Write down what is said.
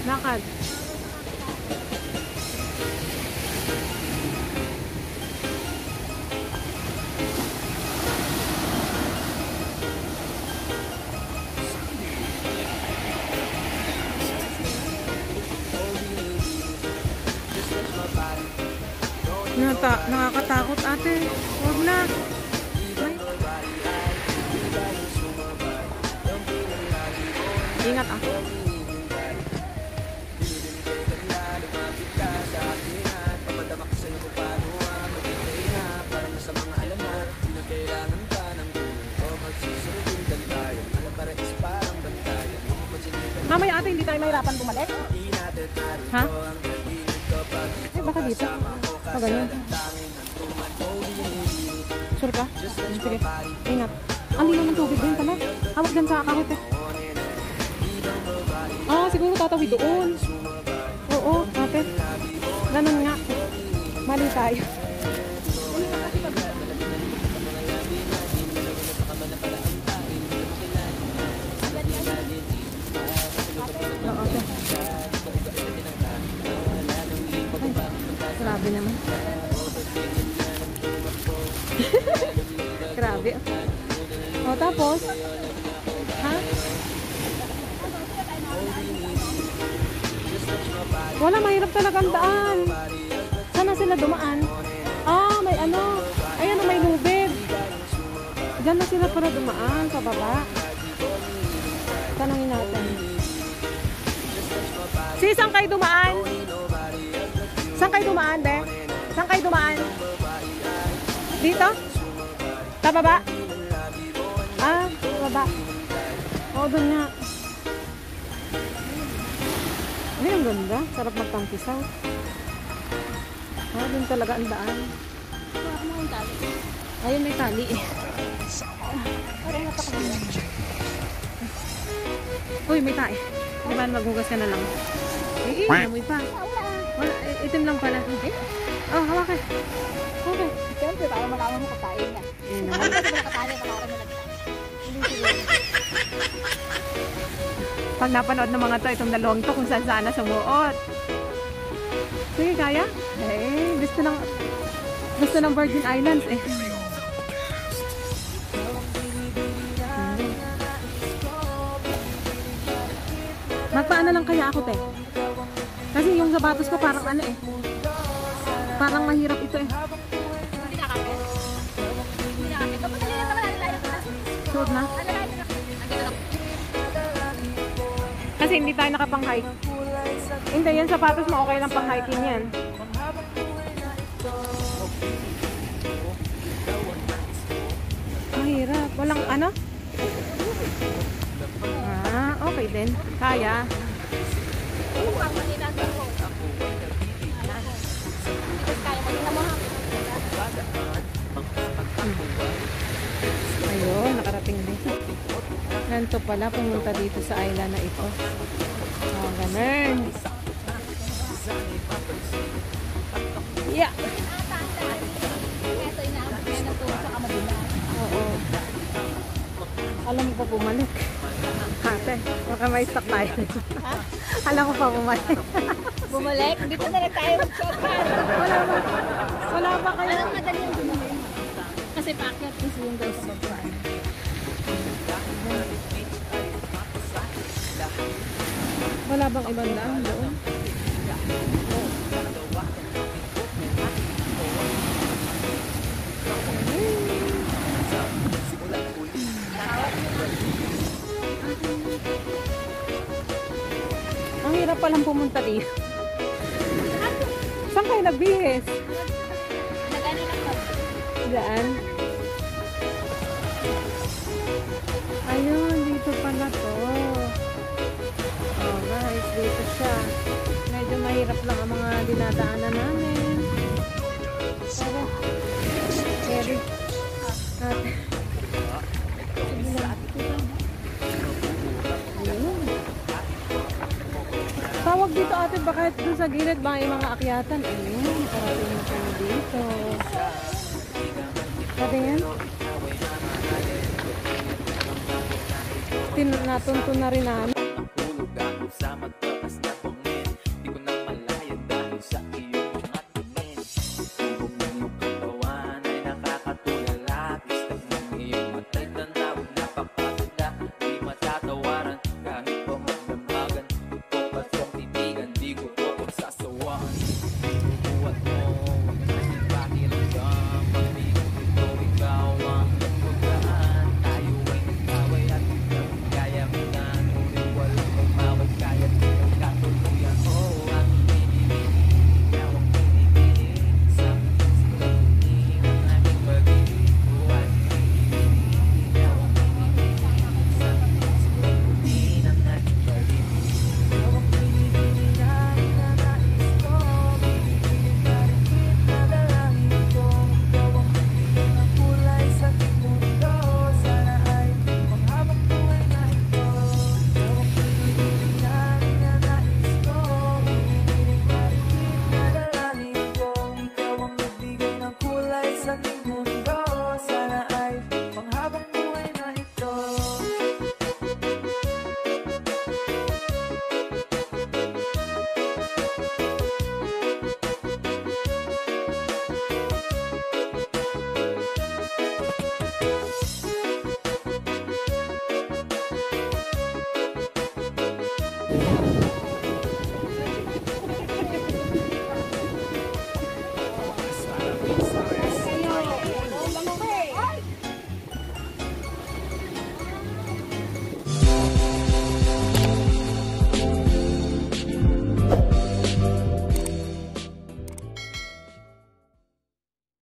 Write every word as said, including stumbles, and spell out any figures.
Lakad. Nata nakakatakot ate. Huwag na. Ay. Ingat ah. Mamaya ate, hindi tayo mahirapan bumalik? Ha? Eh, baka dito. O, ganyan. Sure ka? Sige, ingat. Ang linaw ng tubig din pala. Hawak dyan sa kahit eh. Ah, siguro tatawid doon. Oo, ate. Ganun nga. Mali tayo. Grabe naman. Grabe. O, tapos? Ha? Wala, mahirap talaga ang daan. Sana sila dumaan? Ah, may ano. Ayan, may lubid. Diyan na sila para dumaan, pababa. Tanungin natin. Si, saan kayo dumaan? Saan kayo dumaan, be? Saan kayo dumaan? Dito? Tababa? Ah, tababa. Oo, doon nga. Ay, ang ganda. Sarap magtampisaw. Ah, doon talaga ang daan. Ayun, may tali eh. Parang natakabila. Uy, may tae. Di ba maghugas ka na lang? Eh, eh, amoy pa. Wala, itim lang pala. Okay? Oh, hawakan. Okay. Siyempre, para malaman mo katayin na. Ayun Ano naman. ba ito na katayin? Malaman mo lang. Hindi siguro. Pag napanood ng mga to, itong dalawang to, kung saan sana sumuot. Sige, kaya? Eh, gusto ng, gusto ng Virgin Islands eh. Magpaano lang kaya ako, te? Kasi yung sapatos ko parang ano eh. Parang mahirap ito eh. Hindi nakakit. Hindi nakakit. Kapag kanina naman natin tayo. Suot na? Kasi hindi tayo nakapang-hike. Hindi, yan sapatos mo okay lang pang-hiking yan. Mahirap. Walang ano? Ah, okay din. Kaya. Ayun, nakarating din. Ganito pala, pumunta dito sa island na ito. Oh, ganun. Yeah. Oo. Alam mo pa bumalik. Ate, baka may stock tayo. Alam mo pa bumalik. Bumalik? Dito na lang tayo mag-shotgun. Wala ba? Wala ba kayo? Walang madali yung bumalik. Kasi paakyat kasi yung guys sa baba. Wala bang ibang daan doon? Ang hirap palang pumunta dito. Saan kayo nagbihis? Nagano na ko. Diyan? Ayun, dito pala to. Oh guys, dito siya. Medyo mahirap lang ang mga dinadaanan namin. Pero, very. At, tawag dito ate, bakit doon sa gilid ba yung mga akyatan? Ayun, parating na kami dito. Sabi yan? Tin natunto na rin namin.